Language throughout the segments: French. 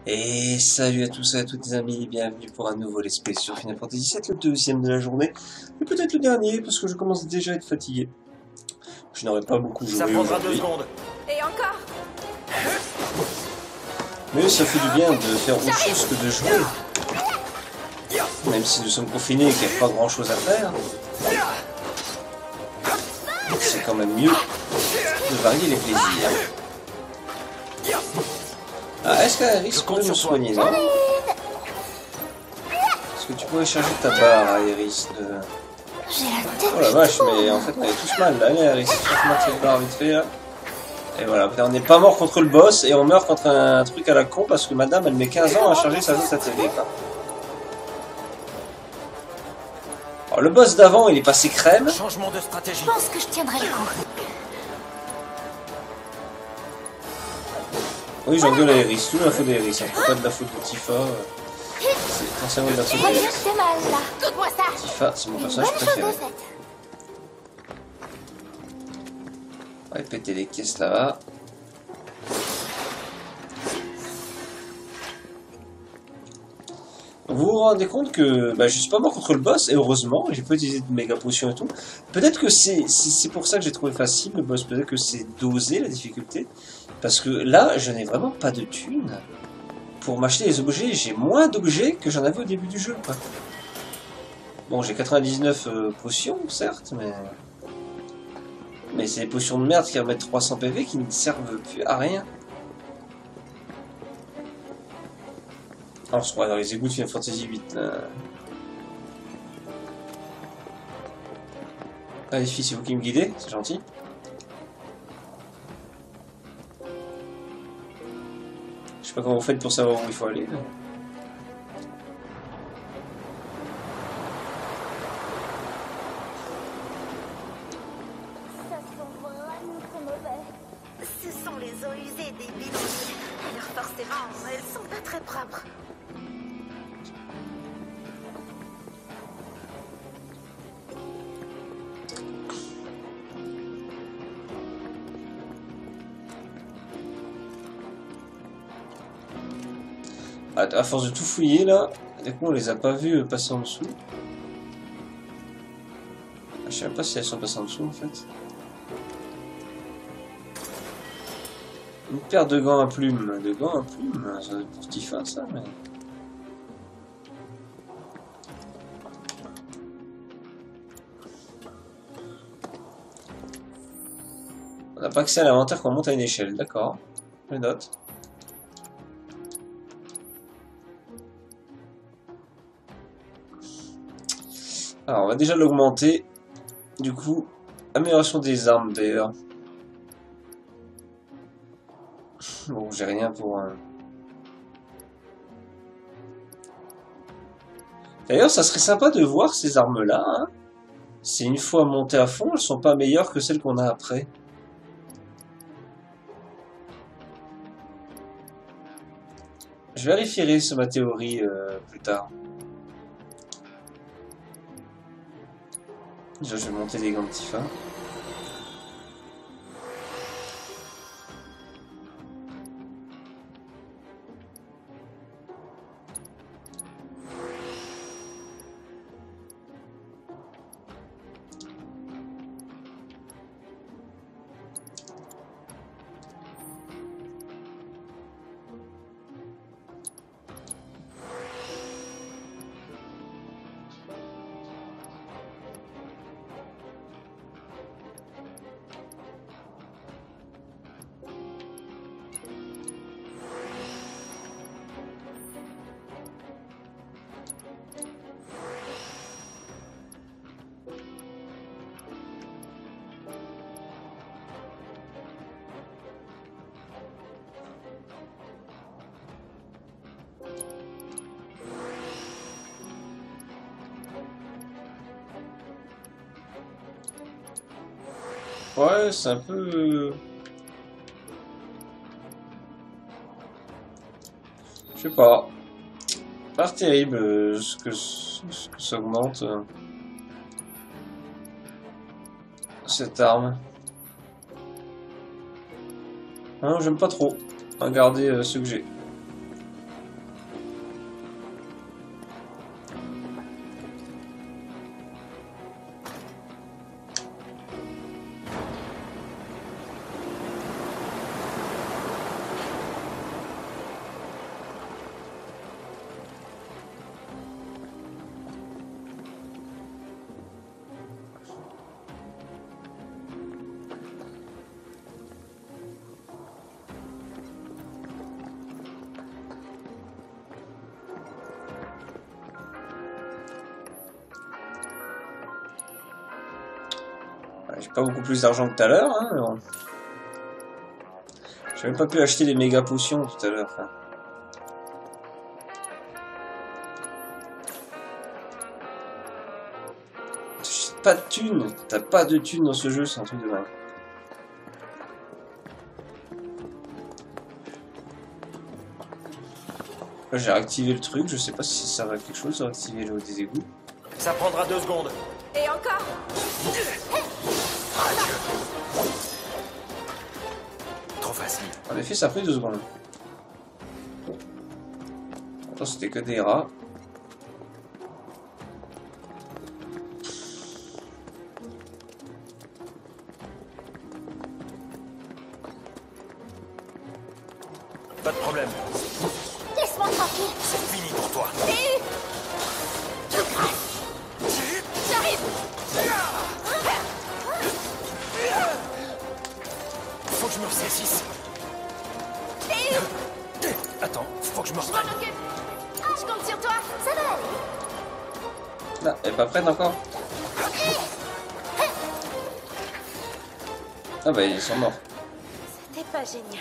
Et salut à tous et à toutes les amis, et bienvenue pour un nouveau Let's Play sur Final Fantasy VII, le deuxième de la journée, et peut-être le dernier, parce que je commence déjà à être fatigué. Je n'aurais pas beaucoup joué aujourd'hui. Et encore. Mais ça fait du bien de faire autre chose que de jouer. Même si nous sommes confinés et qu'il n'y a pas grand chose à faire, c'est quand même mieux de varier les plaisirs. Ah, est-ce qu'Aeris pourrait me soigner, non? Est-ce que tu pourrais charger ta barre, Aeris de... Oh la vache, mais en fait on est tous mal là, allez Aeris, charge-moi cette barre vite fait là. Et voilà, on n'est pas mort contre le boss et on meurt contre un truc à la con parce que madame elle met 15 ans à charger sa télé, quoi. Alors, le boss d'avant il est passé crème. Changement de stratégie. Je pense que je tiendrai le coup. Oui, j'engueule Aeris, tout la faute d'Aeris, hein. Pas de la faute de Tifa. C'est essentiellement de la faute d'Aeris. C'est mal là. Écoute-moi ça. Tifa, c'est mon personnage préféré. On va péter les caisses là-bas. Vous vous rendez compte que je suis pas mort contre le boss, et heureusement, j'ai pas utilisé de méga potions et tout. Peut-être que c'est pour ça que j'ai trouvé facile le boss, peut-être que c'est dosé la difficulté. Parce que là, je n'ai vraiment pas de thunes pour m'acheter des objets. J'ai moins d'objets que j'en avais au début du jeu, quoi. Bon, j'ai 99 potions, certes, mais c'est des potions de merde qui remettent 300 PV qui ne servent plus à rien. Alors, on se croit dans les égouts de Final Fantasy VIII. Ah, les filles, c'est vous qui me guidez, c'est gentil. Je sais pas comment vous faites pour savoir où il faut aller. Ça sent vraiment très mauvais. Ce sont les eaux usées des bidons. Alors forcément, elles sont pas très propres. À force de tout fouiller là, du coup on les a pas vus passer en dessous. Je sais même pas si elles sont passées en dessous en fait. Une paire de gants à plumes. De gants à plumes, ça doit être pour Tifa ça, mais... On n'a pas accès à l'inventaire quand on monte à une échelle, d'accord. Je note. Alors on va déjà l'augmenter. Du coup, amélioration des armes d'ailleurs. Bon, j'ai rien pour... D'ailleurs, ça serait sympa de voir ces armes-là. Hein. Si une fois montées à fond, elles sont pas meilleures que celles qu'on a après. Je vérifierai sur ma théorie plus tard. Déjà, je vais monter des gants de Tifa. Ouais, c'est un peu... Je sais pas. Pas terrible ce que ça augmente. Cette arme. Non, j'aime pas trop. Regardez ce que j'ai. J'ai pas beaucoup plus d'argent que tout à l'heure, hein, mais bon. J'ai même pas pu acheter les méga potions tout à l'heure. Enfin. Pas de thunes, t'as pas de thunes dans ce jeu, c'est un truc de dingue. Là j'ai réactivé le truc, je sais pas si ça va quelque chose, réactiver l'eau des égouts. Ça prendra 2 secondes. Et encore. Trop facile. En effet, ça a pris 2 secondes. Attends, c'était que des rats. Pas de problème. Laisse-moi tranquille. C'est fini pour toi. J'arrive. Faut que je me ressaisisse. Attends, faut que je me Je reprenne. m'en occupe. Ah, je compte sur toi. Ça va aller. Là, elle est pas prête encore. Ah bah ils sont morts. C'était pas génial.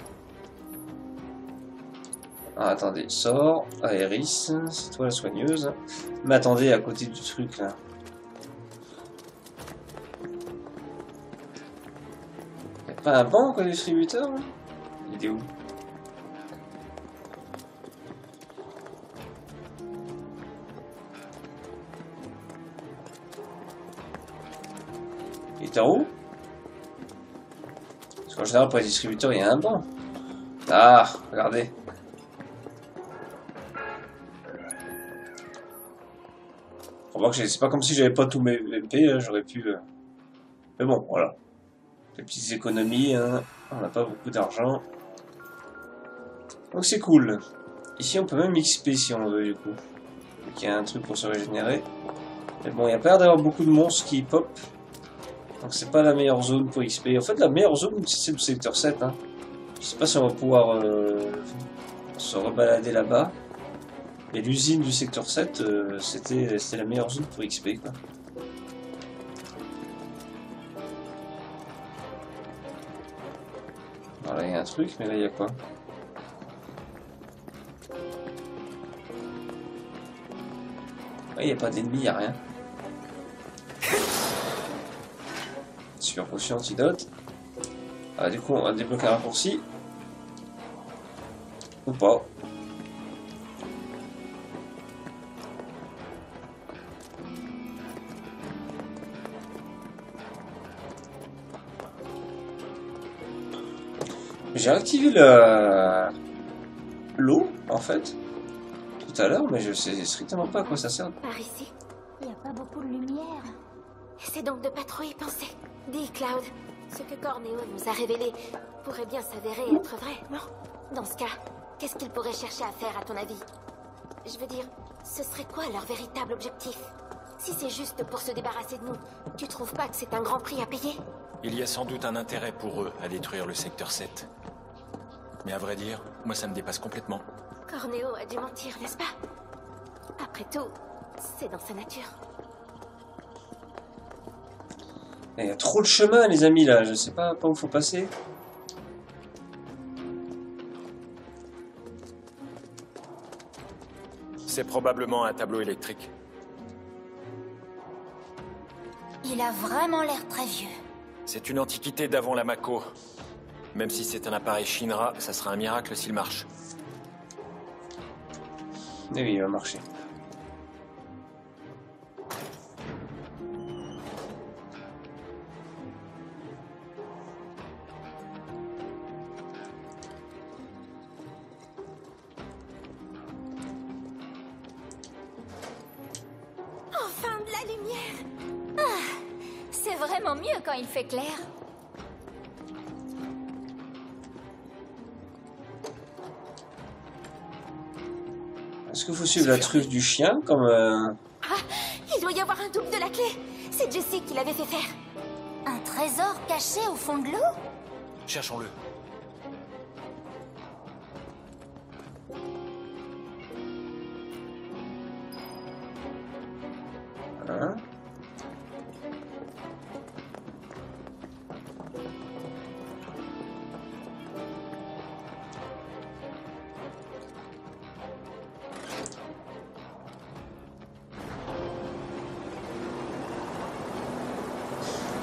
Ah, attendez, sors, Aéris, c'est toi la soigneuse. Mais attendez, à côté du truc là. Y'a pas un banc quoi, distributeur là? Il est où? Il est en haut? Parce qu'en général pour les distributeurs il y a un banc. Ah, regardez. Remarque, c'est pas comme si j'avais pas tous mes MP, hein, j'aurais pu... Mais bon, voilà. Les petites économies, hein. On n'a pas beaucoup d'argent. Donc c'est cool. Ici on peut même XP si on veut du coup. Donc il y a un truc pour se régénérer. Mais bon, il n'y a pas l'air d'avoir beaucoup de monstres qui pop. Donc c'est pas la meilleure zone pour XP. En fait la meilleure zone c'est le secteur 7. Hein. Je sais pas si on va pouvoir se rebalader là-bas. Et l'usine du secteur 7, c'était la meilleure zone pour XP quoi. Alors là il y a un truc, mais là il y a quoi? Il n'y a pas d'ennemis, il n'y a rien. Super potion antidote. Ah, du coup, on va débloquer un raccourci. Ou pas. J'ai activé l'eau, en fait, tout à l'heure, mais je sais strictement pas à quoi ça sert. Par ici. Il n'y a pas beaucoup de lumière. C'est donc de pas trop y penser. Dis, Cloud, ce que Corneo nous a révélé pourrait bien s'avérer être vrai, non? Dans ce cas, qu'est-ce qu'ils pourraient chercher à faire, à ton avis? Je veux dire, ce serait quoi leur véritable objectif? Si c'est juste pour se débarrasser de nous, tu trouves pas que c'est un grand prix à payer? Il y a sans doute un intérêt pour eux à détruire le secteur 7. Mais à vrai dire, moi ça me dépasse complètement. Corneo a dû mentir, n'est-ce pas? Après tout, c'est dans sa nature. Il y a trop de chemin, les amis, là. Je sais pas par où faut passer. C'est probablement un tableau électrique. Il a vraiment l'air très vieux. C'est une antiquité d'avant la Mako. Même si c'est un appareil Shinra, ça sera un miracle s'il marche. Et oui, il va marcher. Enfin de la lumière! C'est vraiment mieux quand il fait clair. Est-ce qu'il faut suivre la truffe du chien comme... Ah, il doit y avoir un double de la clé! C'est Jessie qui l'avait fait faire. Un trésor caché au fond de l'eau? Cherchons-le. Hein?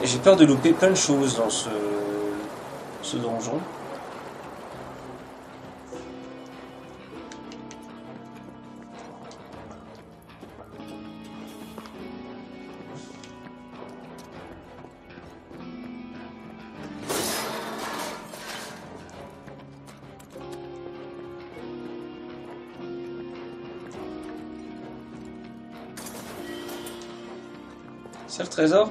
J'ai peur de louper plein de choses dans ce donjon. C'est le trésor?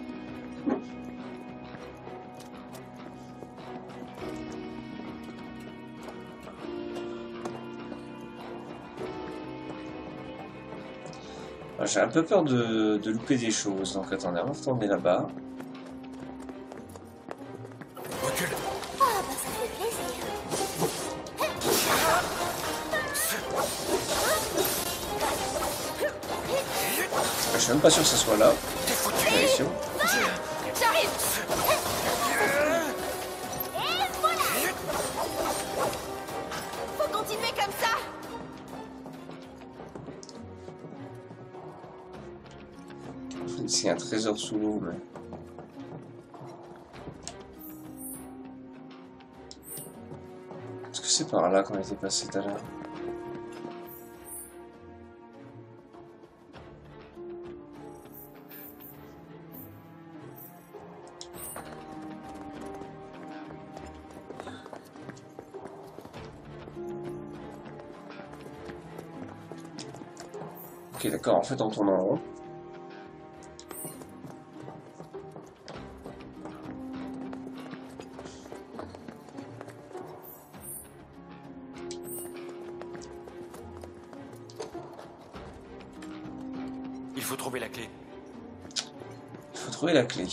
J'ai un peu peur de louper des choses, donc attendez, on va retourner là-bas. Recule. Ah, bah ça fait plaisir. Je suis même pas sûr que ce soit là. Vérifions. J'arrive. Et voilà. Faut continuer comme ça. Ici, il y a un trésor sous l'eau, mais... Est-ce que c'est par là qu'on était passé tout à l'heure? Ok, d'accord, en fait on tourne en rond. Il faut trouver la clé. Il faut trouver la clé.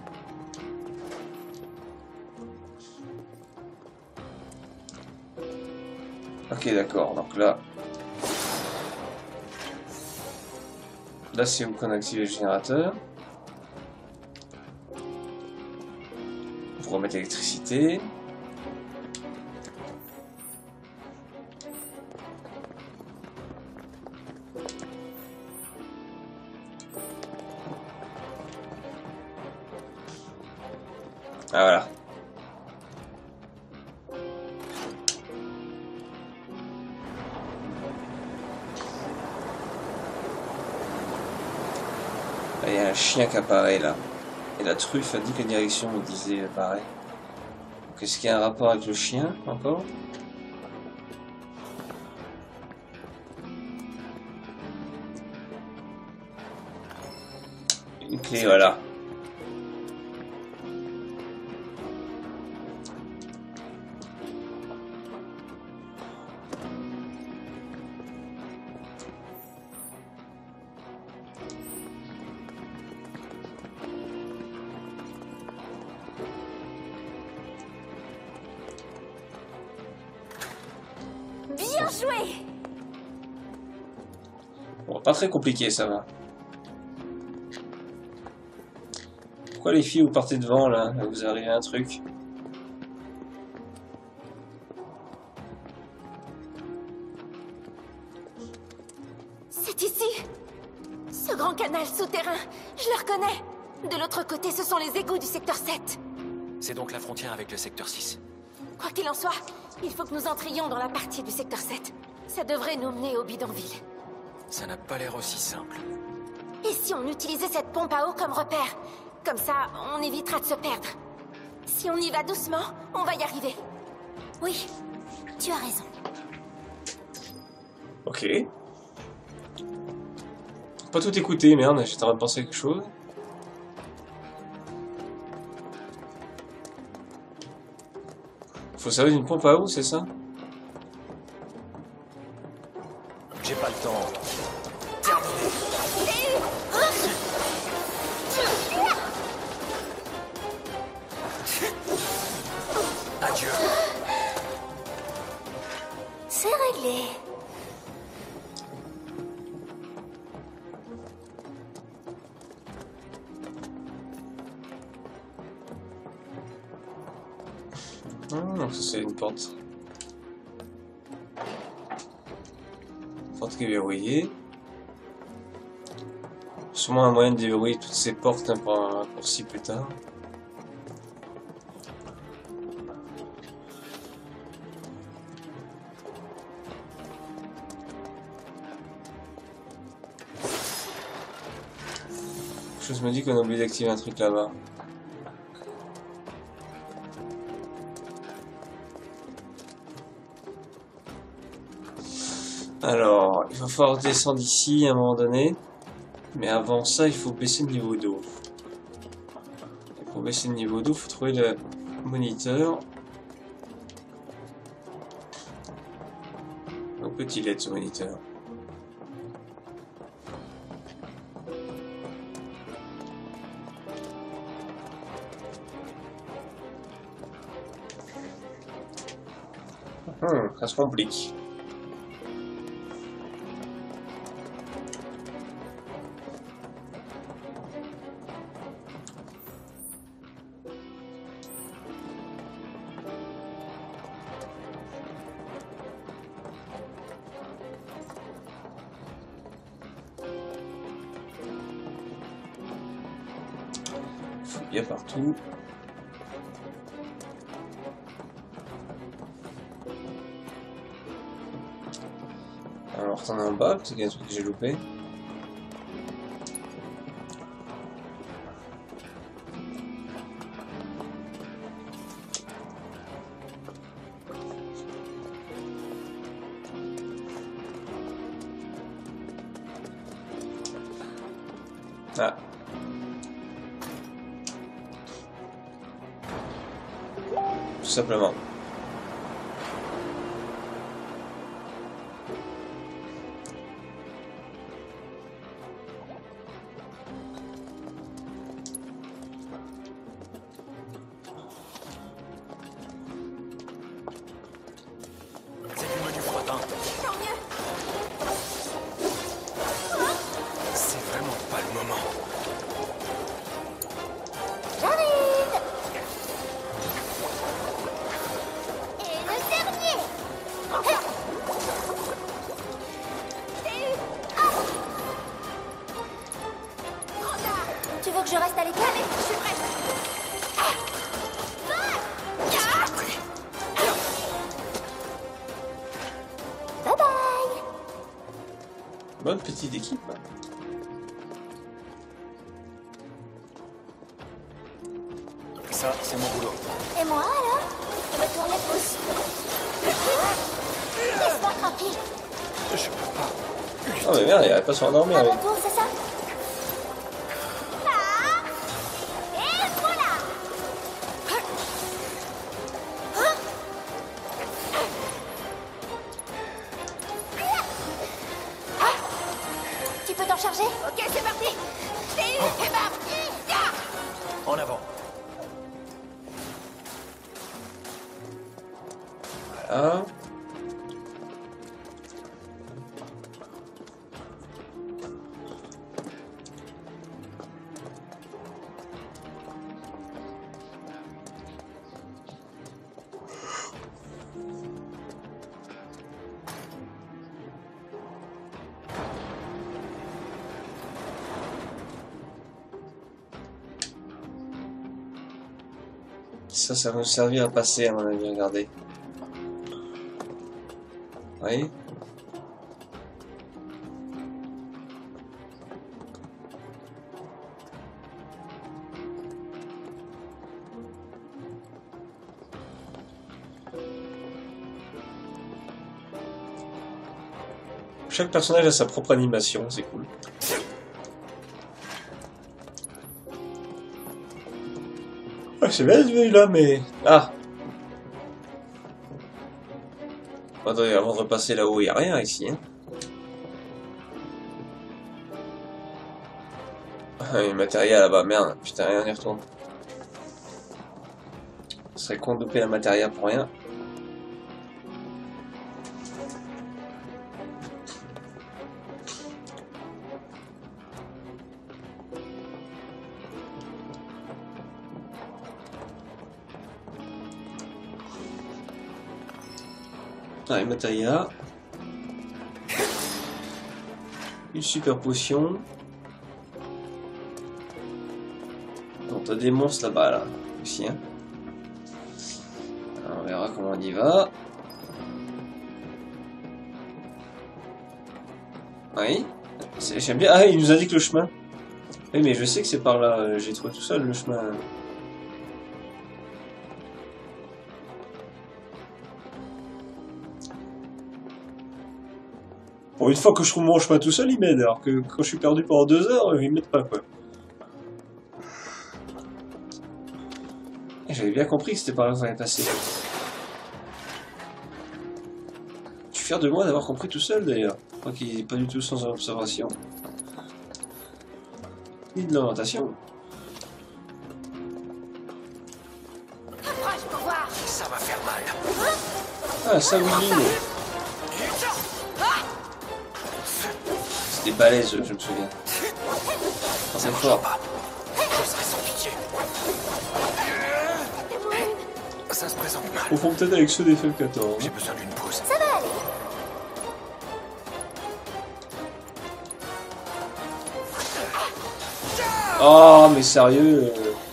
Ok, d'accord, donc là... Là, c'est où qu'on active le générateur. Pour remettre l'électricité. Ah voilà. Il y a un chien qui apparaît là. Et la truffe indique la direction, il disait pareil. Donc est-ce qu'il y a un rapport avec le chien encore? Une clé, voilà. Bien joué. Bon, pas très compliqué, ça va. Pourquoi les filles vous partez devant là? Vous arrivez à un truc. C'est ici. Ce grand canal souterrain, je le reconnais. De l'autre côté, ce sont les égouts du secteur 7. C'est donc la frontière avec le secteur 6. Quoi qu'il en soit, il faut que nous entrions dans la partie du secteur 7. Ça devrait nous mener au bidonville. Ça n'a pas l'air aussi simple. Et si on utilisait cette pompe à eau comme repère? Comme ça, on évitera de se perdre. Si on y va doucement, on va y arriver. Oui, tu as raison. Ok. Pas tout écouté, merde, j'étais en train de penser à quelque chose. Faut savoir une pompe à eau, c'est ça? J'ai pas le temps. Adieu. C'est réglé. Donc ça c'est une porte. Porte qui est verrouillée. Sûrement un moyen de déverrouiller toutes ces portes hein, pour un raccourci plus tard. Quelque chose me dit qu'on a oublié d'activer un truc là-bas. Alors, il va falloir descendre ici à un moment donné. Mais avant ça, il faut baisser le niveau d'eau. Et pour baisser le niveau d'eau, il faut trouver le moniteur. Donc petit LED ce moniteur. Ça se complique. Il y a partout. Alors, t'en as en bas, peut-être qu'il y a un truc que j'ai loupé. Ah. Tout simplement. C'est du menu frottant. Tant mieux. C'est vraiment pas le moment. J'arrive. Et le dernier. Tu veux que je reste à l'écart? Allez, je suis prête. Bye bye. Bonne petite équipe. Ça, c'est mon boulot. Et moi alors? Retourne les pouces. Laisse-moi tranquille. Je peux pas. Oh mais merde, il n'arrive pas à se rendormir. À lui. mon tour, c'est ça? Ah. Et voilà. Tu peux t'en charger? Ok, c'est parti. C'est parti. En avant. Voilà. Ça va nous servir à passer, à mon avis, regardez. Oui. Chaque personnage a sa propre animation, c'est cool. Ah, c'est bien celui là, mais... Ah! Attendez, avant de repasser là-haut, il n'y a rien ici. Hein. Ah, il y a le matériel là-bas, merde, putain, rien n'y retourne. Ce serait con de louper la matériel pour rien. Allez, matériel. Une super potion. t'as des monstres là-bas, là, aussi, hein. Alors, on verra comment on y va. Oui. J'aime bien. Ah, il nous indique le chemin. Oui, mais je sais que c'est par là. J'ai trouvé tout seul le chemin. Bon, une fois que je trouve mon chemin tout seul, il m'aide. Alors que quand je suis perdu pendant 2 heures, il m'aide pas, quoi. J'avais bien compris que c'était par là que fallait passer. Je suis fier de moi d'avoir compris tout seul, d'ailleurs. Je crois qu'il n'est pas du tout sans observation. Ni de l'orientation. Approche pour voir. Ça va faire mal. Ah, ça, Willy. C'était balèze, je me souviens. Oh, c'est fort. Je serai sans pitié. Ça se présente mal. On confond peut-être avec ceux des FF14. J'ai besoin d'une pause. Ça va aller. Oh, mais sérieux.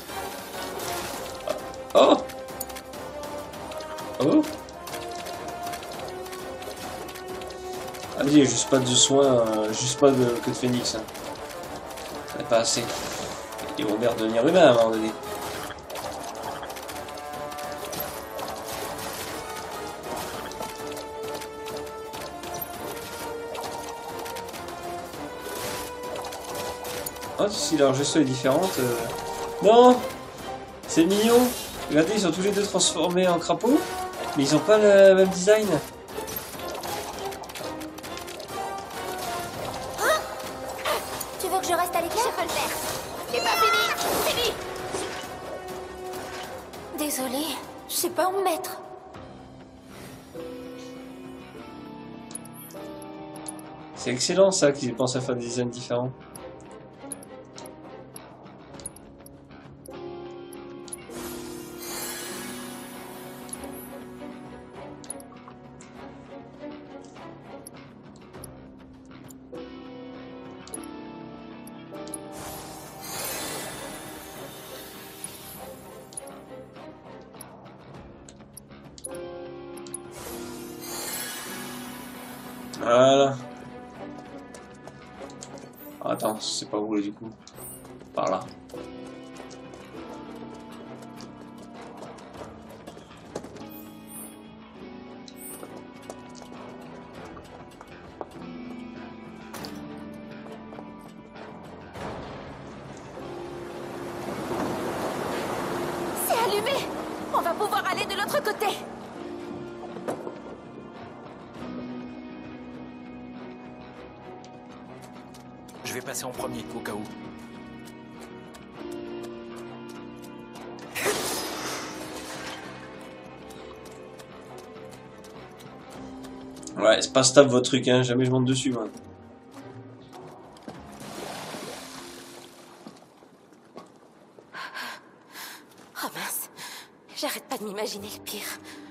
Oh. Oh. Ah vas-y, juste pas de soins, juste pas de queue de phénix. Hein. C'est pas assez. Ils vont bien devenir humains à un moment donné. Oh, si leur gestion est différente. Non. C'est mignon. Regardez, ils sont tous les deux transformés en crapauds, mais ils ont pas le même design. Tu veux que je reste à l'écart? Je peux le faire. C'est pas fini. Fini. Désolée, je sais pas où me mettre. C'est excellent ça qu'ils pensent à faire des designs différents. Voilà. Attends, c'est pas où là du coup. Par là. C'est allumé. On va pouvoir aller de l'autre côté. Je vais passer en premier, au cas où. Ouais, c'est pas stable votre truc, hein. Jamais je monte dessus, moi. Oh mince. J'arrête pas de m'imaginer le pire.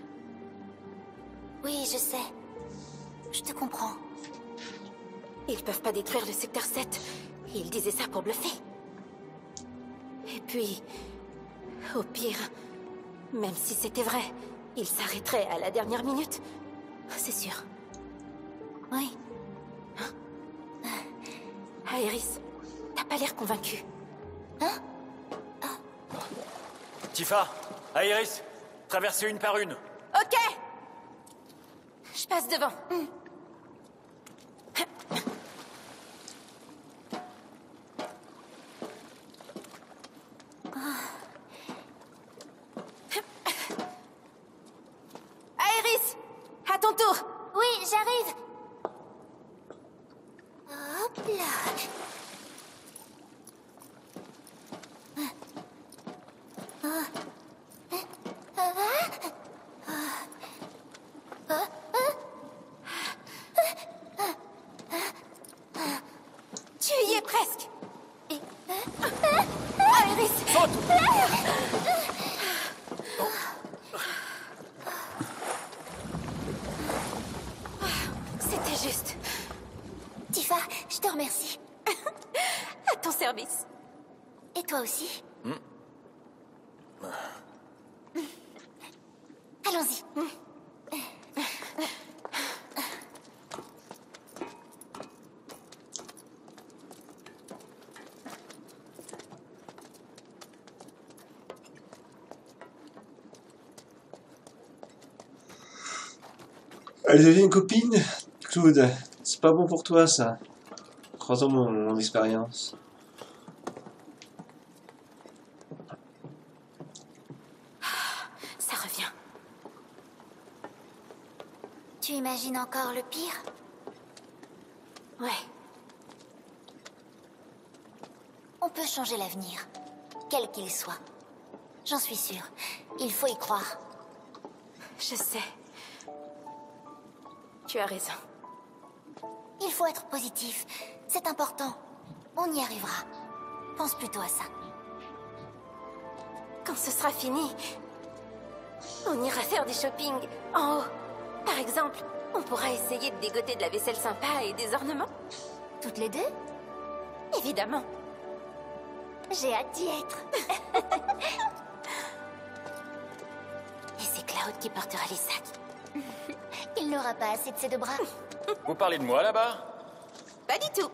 Oui, je sais. Je te comprends. Ils peuvent pas détruire le secteur 7. Ils disaient ça pour bluffer. Et puis, au pire, même si c'était vrai, ils s'arrêteraient à la dernière minute. C'est sûr. Oui. Aerys, t'as pas l'air convaincu. Tifa, Aerys, traversez une par une. Ok. Je passe devant. Aerys, à ton tour. Oui, j'arrive. Hop là. Tu y es presque. Aerys, c'était juste. Tifa, je te remercie. À ton service. Et toi aussi. Allons-y. Elle devient une copine, Claude. C'est pas bon pour toi, ça. Croisant mon expérience. Ça revient. Tu imagines encore le pire? Ouais. On peut changer l'avenir, quel qu'il soit. J'en suis sûre. Il faut y croire. Je sais. Tu as raison. Il faut être positif. C'est important. On y arrivera. Pense plutôt à ça. Quand ce sera fini, on ira faire du shopping en haut. Par exemple, on pourra essayer de dégoter de la vaisselle sympa et des ornements. Toutes les deux? Évidemment. J'ai hâte d'y être. Et c'est Cloud qui portera les sacs. Il n'aura pas assez de ses deux bras. Vous parlez de moi là-bas? Pas du tout.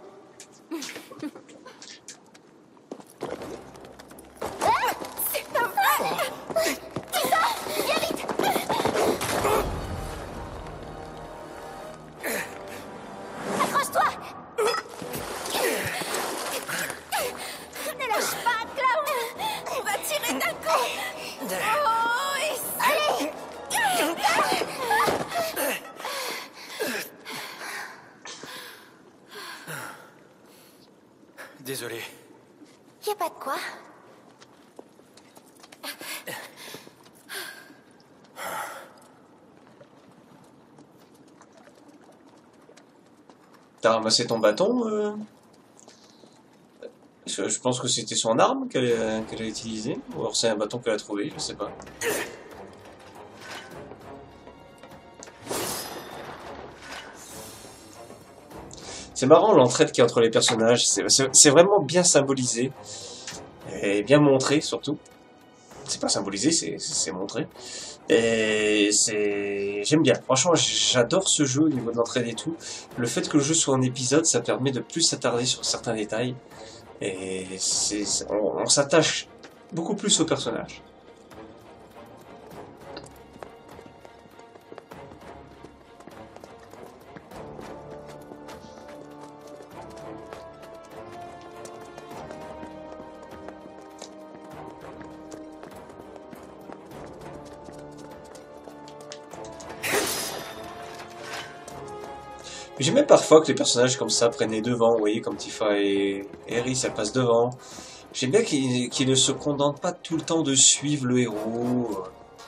C'est pas vrai. Viens vite! Accroche-toi! Ne lâche pas, Cloud! On va tirer d'un coup. Oh, et ça... Allez! Désolé. Y a pas de quoi. T'as ramassé ton bâton je pense que c'était son arme qu'elle a utilisée. Ou alors c'est un bâton qu'elle a trouvé, je sais pas. C'est marrant l'entraide qu'il y a entre les personnages. C'est vraiment bien symbolisé. Et bien montré surtout. C'est pas symbolisé, c'est montré. Et j'aime bien. Franchement, j'adore ce jeu au niveau de l'entraide et tout. Le fait que le jeu soit en épisode, ça permet de plus s'attarder sur certains détails. Et on s'attache beaucoup plus aux personnages. J'aimais parfois que les personnages comme ça prennent les devants, vous voyez, comme Tifa et Aerith, elles passent devant. J'aime bien qu'ils ne se contentent pas tout le temps de suivre le héros.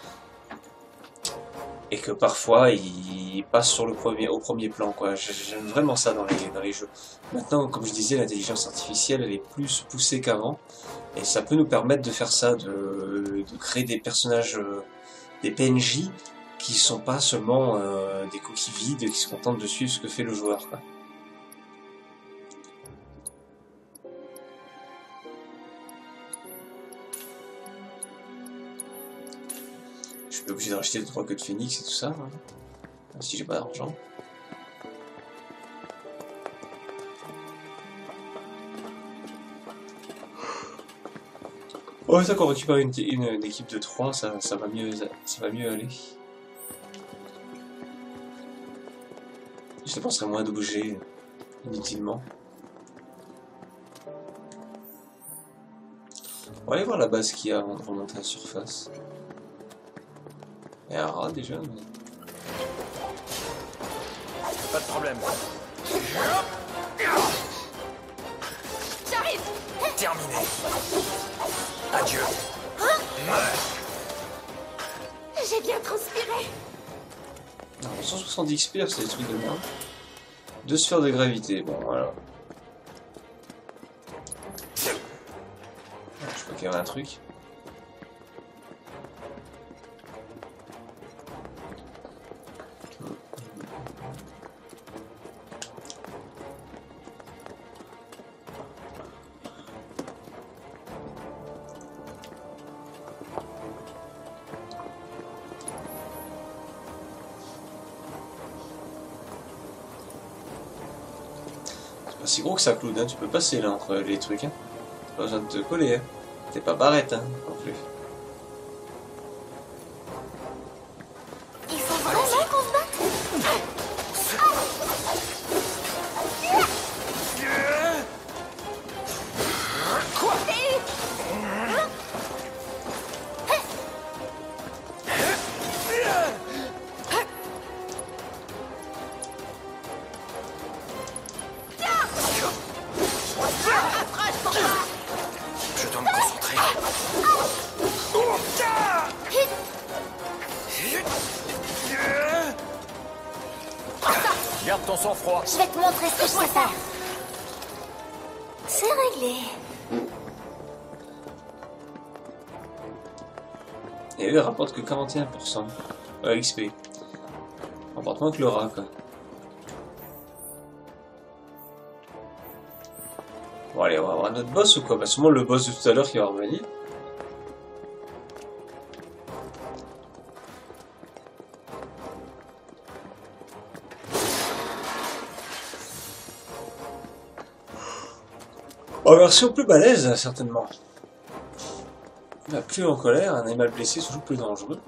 Et que parfois, ils passent au premier plan, quoi. J'aime vraiment ça dans les jeux. Maintenant, comme je disais, l'intelligence artificielle, elle est plus poussée qu'avant. Et ça peut nous permettre de faire ça, de créer des personnages, des PNJ, qui sont pas seulement des coquilles vides, qui se contentent de suivre ce que fait le joueur, quoi. Je suis pas obligé de racheter 3 queues de phénix et tout ça, hein, si j'ai pas d'argent. Oh, ça qu'on récupère une équipe de 3, ça va mieux aller. Je dépenserai moins d'objets inutilement. On va aller voir la base qu'il y a avant de remonter à la surface. Il y a un rat déjà, mais... Pas de problème. J'arrive. Terminé. Adieu. J'ai bien transpiré. Non, 170 XP, c'est des trucs de merde. 2 sphères de gravité, bon voilà. Je crois qu'il y avait un truc. Pas si gros que ça, Claude, hein. Tu peux passer là entre les trucs. Hein. Pas besoin de te coller. Hein. T'es pas barrette hein, non plus. Il faut vraiment qu'on se batte. Je dois me concentrer. Garde ton sang-froid. Je vais te montrer ce que je sais faire. C'est réglé. Et eux, ils rapportent que 41%. XP. Rapporte moins que le rat, quoi. Bon, allez, on va avoir notre boss ou quoi? Bah, sûrement le boss de tout à l'heure qui va revenir. En version plus balèze, certainement. Plus en colère, un animal blessé est toujours plus dangereux.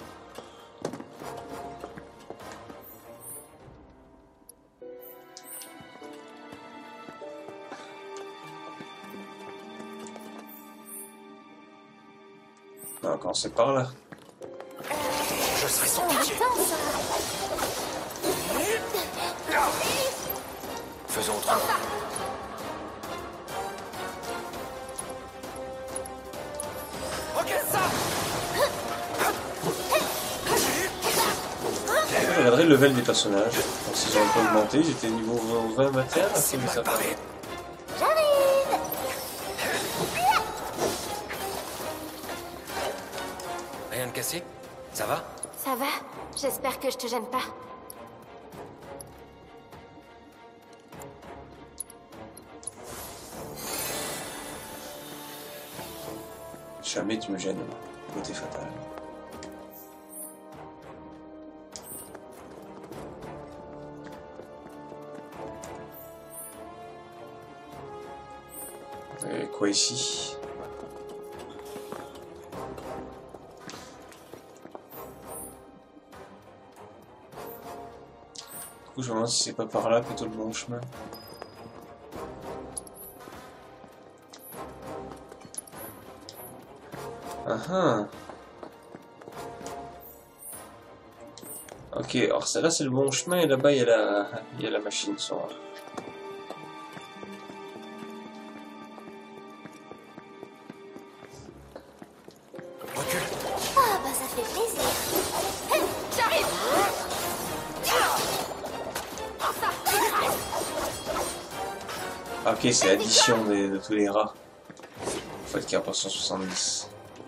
On va commencer par là. Je serai sans pitié. Faisons autrement. Je regarderai le level des personnages. Donc, s'ils ont un peu augmenté, ils étaient niveau 20 matin, là, c'est ça paraît. Rien de cassé? Ça va? Ça va? J'espère que je te gêne pas. Jamais tu me gênes. Côté fatal. Et quoi ici? Du coup, je me demande si c'est pas par là plutôt le bon chemin. Ah ah. Ok, alors là c'est le bon chemin et là-bas il y a la machine sur. Recule. Ah bah ça fait plaisir. J'arrive. Ah, ok, c'est l'addition de tous les rats. Faut être qu'il y a pas 170.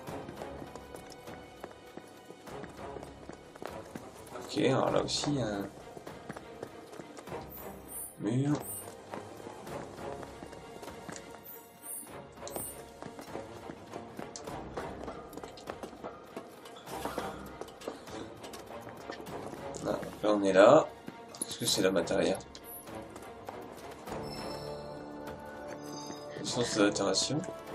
Ok, alors là aussi, un mur. Ah, là, on est là. Qu'est-ce que c'est la matériel? Source d'altération.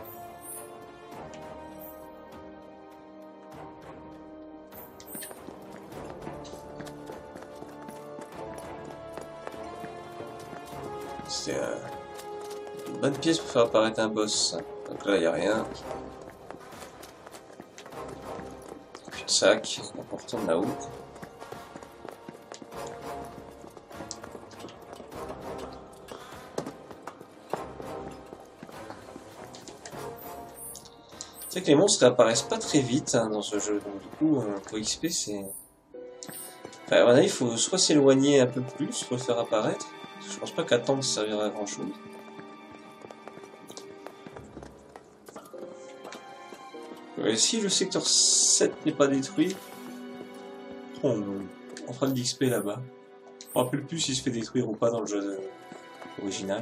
C'est une bonne pièce pour faire apparaître un boss. Donc là, il n'y a rien. Plus de sac. On retourne là-haut. C'est que les monstres apparaissent pas très vite hein, dans ce jeu. Donc du coup, pour XP, c'est... Enfin, à mon avis, il faut soit s'éloigner un peu plus pour le faire apparaître. Je pense pas qu'attendre ça servira à grand chose. Si le secteur 7 n'est pas détruit, on fera de l'XP là-bas. Je me rappelle plus s'il se fait détruire ou pas dans le jeu original.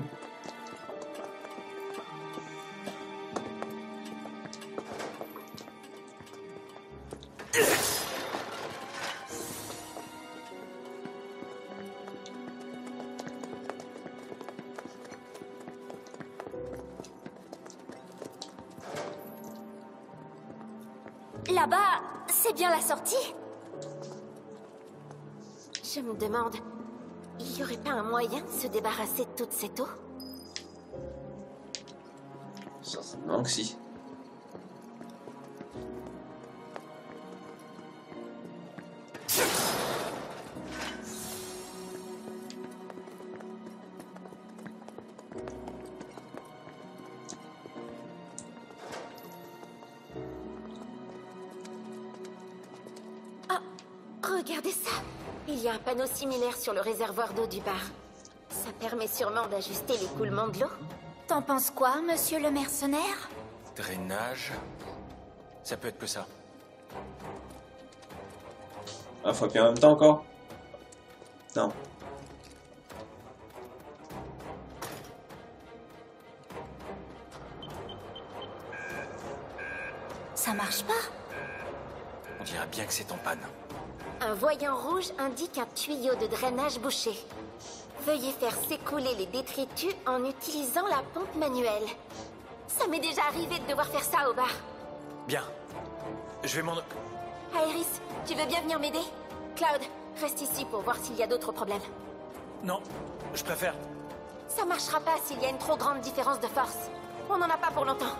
Là-bas, c'est bien la sortie? Je me demande, il n'y aurait pas un moyen de se débarrasser de toute cette eau? Certainement que si. Regardez ça! Il y a un panneau similaire sur le réservoir d'eau du bar. Ça permet sûrement d'ajuster l'écoulement de l'eau. T'en penses quoi, monsieur le mercenaire? Drainage. Ça peut être que ça. Ah, faut appuyer en même temps encore? Non. Ça marche pas? On dirait bien que c'est en panne. Un voyant rouge indique un tuyau de drainage bouché. Veuillez faire s'écouler les détritus en utilisant la pompe manuelle. Ça m'est déjà arrivé de devoir faire ça au bar. Bien. Je vais m'en... Aeris, tu veux bien venir m'aider? Cloud, reste ici pour voir s'il y a d'autres problèmes. Non, je préfère... Ça marchera pas s'il y a une trop grande différence de force. On n'en a pas pour longtemps.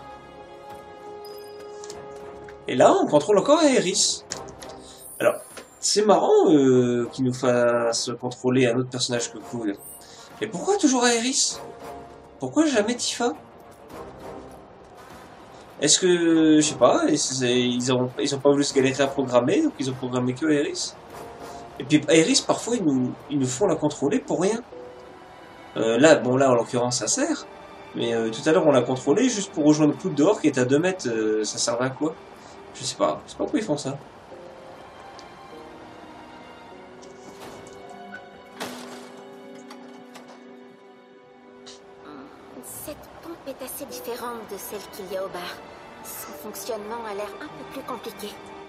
Et là, on contrôle encore Aeris. Alors, c'est marrant qu'il nous fasse contrôler un autre personnage que cool. Mais pourquoi toujours Aeris? Pourquoi jamais Tifa? Est-ce que, je sais pas, ils ont pas voulu se galérer à programmer, donc ils ont programmé que Aeris? Et puis Aeris, parfois, ils nous font la contrôler pour rien. Là, bon là, en l'occurrence, ça sert. Mais tout à l'heure, on l'a contrôlé juste pour rejoindre Cloud dehors qui est à 2 mètres. Ça servait à quoi? Je sais pas pourquoi ils font ça. Cette pompe est assez différente de celle qu'il y a au bar. Son fonctionnement a l'air un peu plus compliqué.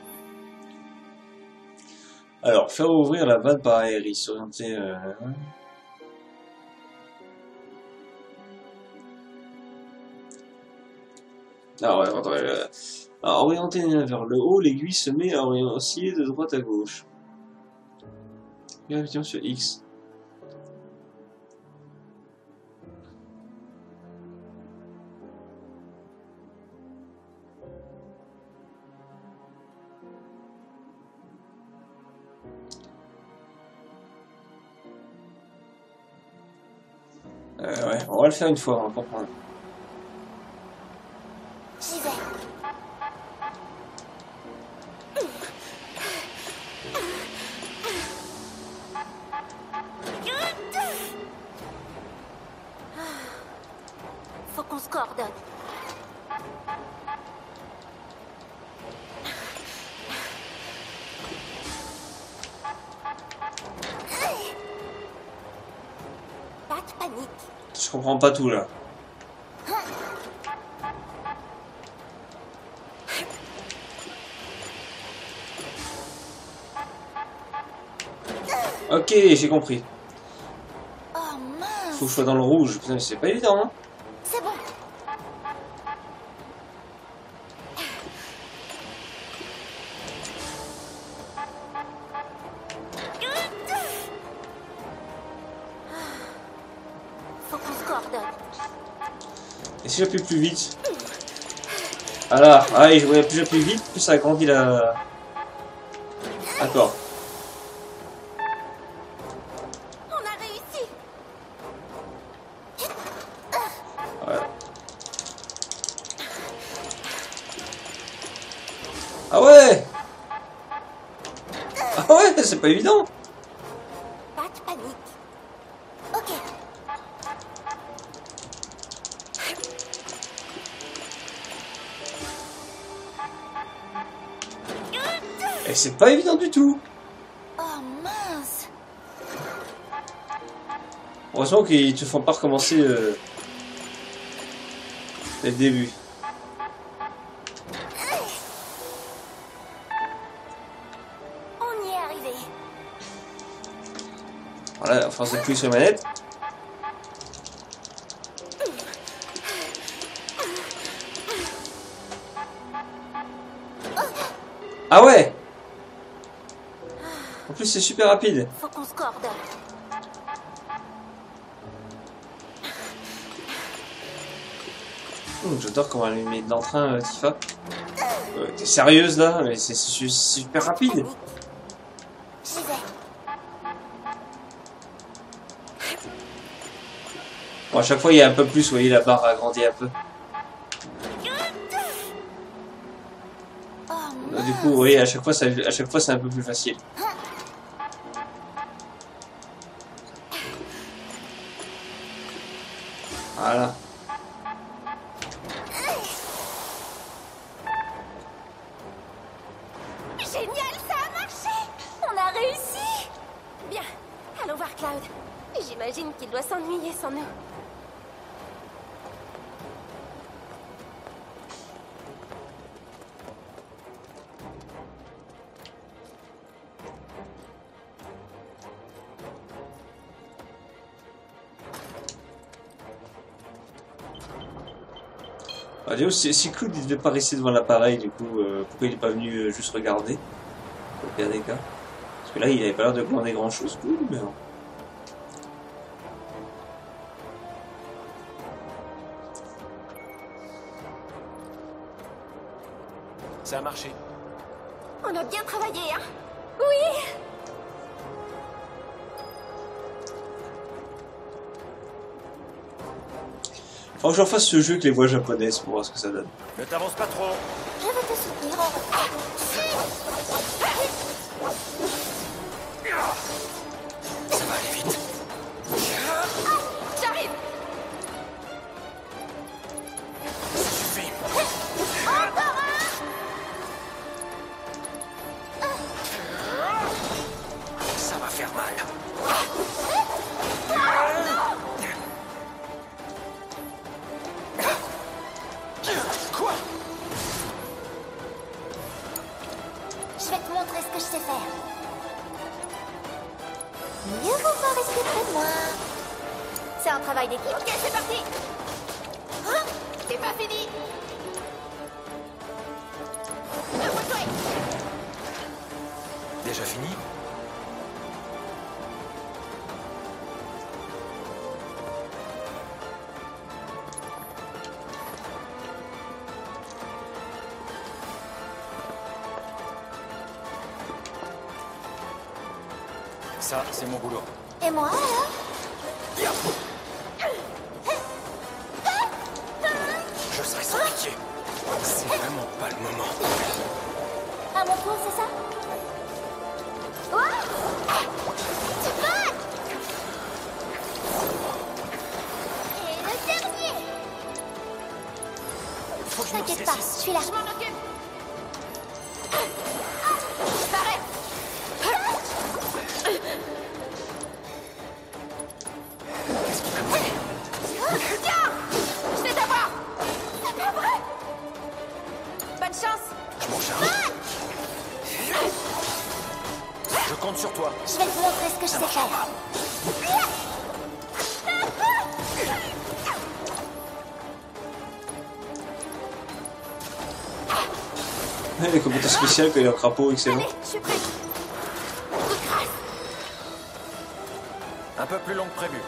Alors, faire ouvrir la vanne par Aeris, orienter... Ah ouais, attends, alors, orienter vers le haut, l'aiguille se met à osciller de droite à gauche. Vérifions sur X. Ouais, on va le faire une fois, on va comprendre. J'y vais. Faut qu'on se coordonne. Pas de panique. Je comprends pas tout là. Ok, j'ai compris. Oh mince! Faut que je sois dans le rouge. Putain, mais c'est pas évident, hein. C'est bon! Faut qu'on se coordonne. Et si j'appuie plus vite? Ah là, ah, et plus j'appuie vite, plus ça agrandit la... D'accord. On a réussi. Ouais. Ah ouais! Ah ouais, c'est pas évident! Pas de panique. Ok. Et c'est pas évident du tout! Oh mince! Heureusement qu'ils te font pas recommencer dès le début. On y est arrivé. Voilà, à force d'appuyer sur la manette. Ah ouais. En plus, c'est super rapide. Faut qu'on se coordonne. J'adore comment elle met dans le train, Tifa. T'es sérieuse là? Mais c'est super rapide. J'y vais. Bon, à chaque fois, il y a un peu plus. Vous voyez, la barre agrandit un peu. Oh, Du coup, vous voyez, à chaque fois, c'est un peu plus facile. Voilà. génial, ça a marché! On a réussi! Bien, allons voir Cloud. J'imagine qu'il doit s'ennuyer sans nous. Ah, Léo, si Cloud il devait pas rester devant l'appareil, du coup, pourquoi il est pas venu juste regarder? Au pire des cas. Parce que là, il avait pas l'air de commander grand chose, Cloud, mais non. Ça a marché. On a bien travaillé, hein? Oui! Faut que j'en fasse ce jeu avec les voix japonaises pour voir ce que ça donne. Ne t'avance pas trop. Je vais te soutenir. Ça va aller vite. J'arrive! Ça suffit. Ça va faire mal. Quoi? Je vais te montrer ce que je sais faire. Mieux vaut pas rester près de moi. C'est un travail d'équipe. Ok, c'est parti. Hein? C'est pas fini. Déjà fini? Ça, c'est mon boulot. Et moi alors? Je serai sans pitié. C'est vraiment pas le moment. À mon tour, c'est ça? Ouais! Tu peux! Et le dernier! Faut que je me T'inquiète pas, je ressaisisse. suis là. Je m'en occupe. J'arrête. Tiens! Je vais t'avoir! C'est pas vrai! Bonne chance! Je m'en charge. Je compte sur toi. Je vais te montrer ce que je sais faire. Les commentaires spéciaux quand il y a un crapaud, excellent. Allez, je suis prête. Coup de grâce. Un peu plus long que prévu.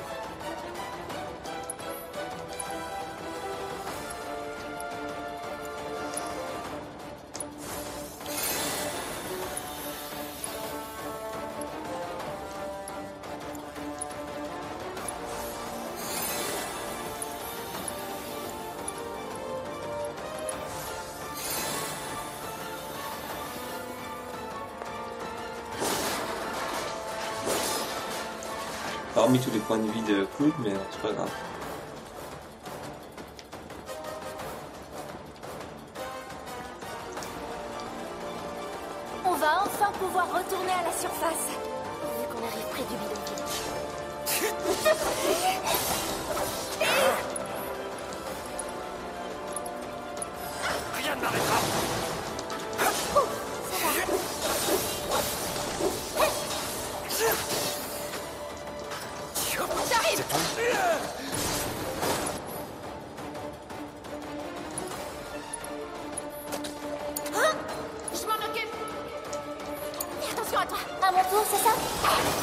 Parmi tous les points de vie de Cloud, mais c'est pas grave. On va enfin pouvoir retourner à la surface. Vu qu'on arrive près du bidonville. Rien ne m'arrêtera. J'arrive. C'est tout. Je m'en occupe. c'est ça?